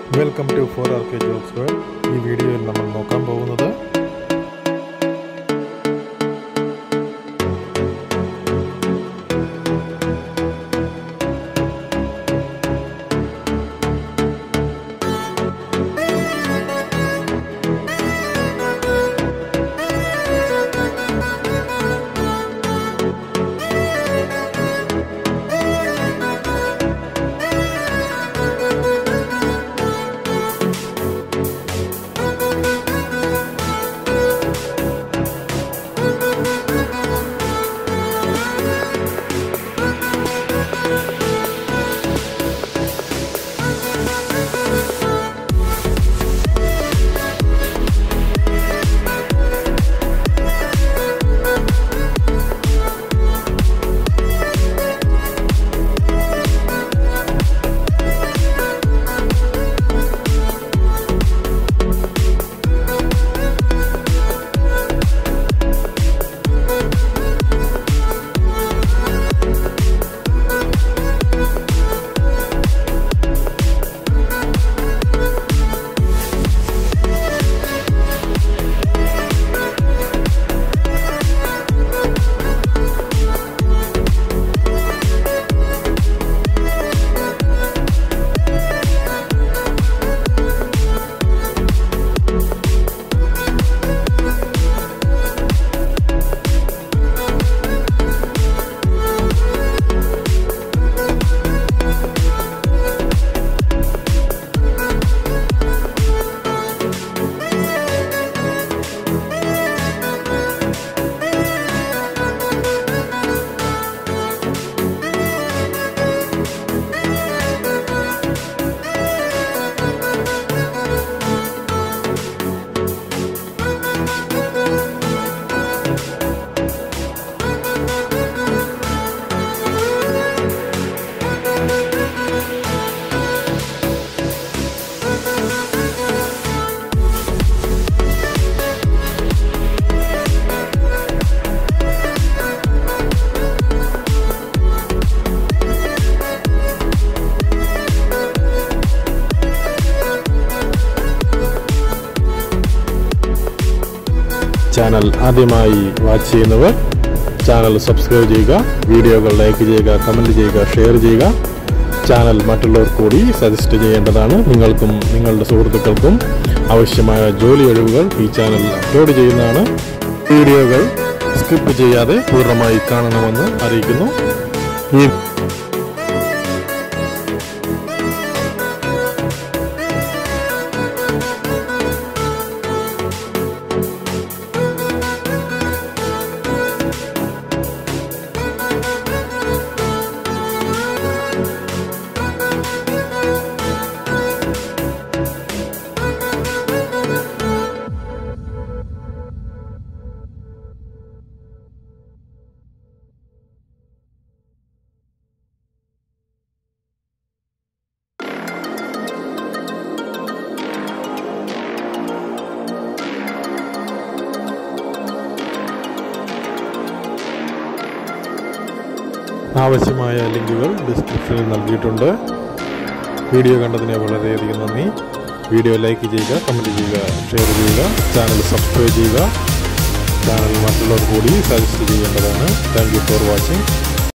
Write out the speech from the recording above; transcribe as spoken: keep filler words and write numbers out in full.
Welcome to four R K jobs world. ഈ വീഡിയോയിൽ നമ്മൾ നോക്കാൻ പോകുന്നത് ചാനൽ ആദ്യമായി വാച്ച് ചെയ്യുന്നവർ ചാനൽ സബ്സ്ക്രൈബ് ചെയ്യുക, വീഡിയോകൾ ലൈക്ക് ചെയ്യുക, കമൻറ്റ് ചെയ്യുക, ഷെയർ ചെയ്യുക. ചാനൽ മറ്റുള്ളവർ കൂടി സജസ്റ്റ് ചെയ്യേണ്ടതാണ്. നിങ്ങൾക്കും നിങ്ങളുടെ സുഹൃത്തുക്കൾക്കും ആവശ്യമായ ജോലി ഒഴിവുകൾ ഈ ചാനൽ അപ്ലോഡ് ചെയ്യുന്നതാണ്. വീഡിയോകൾ സ്കിപ്പ് ചെയ്യാതെ പൂർണ്ണമായി കാണണമെന്ന് അറിയിക്കുന്നു. ഈ ആവശ്യമായ ലിങ്കുകൾ ഡിസ്ക്രിപ്ഷനിൽ നൽകിയിട്ടുണ്ട്. വീഡിയോ കണ്ടതിന് വളരെയധികം നന്ദി. വീഡിയോ ലൈക്ക് ചെയ്യുക, കമൻറ്റ് ചെയ്യുക, ഷെയർ ചെയ്യുക, ചാനൽ സബ്സ്ക്രൈബ് ചെയ്യുക. ചാനൽ മറ്റുള്ളവർ കൂടി സജസ്റ്റ് ചെയ്യേണ്ടതാണ്. Thank you for watching.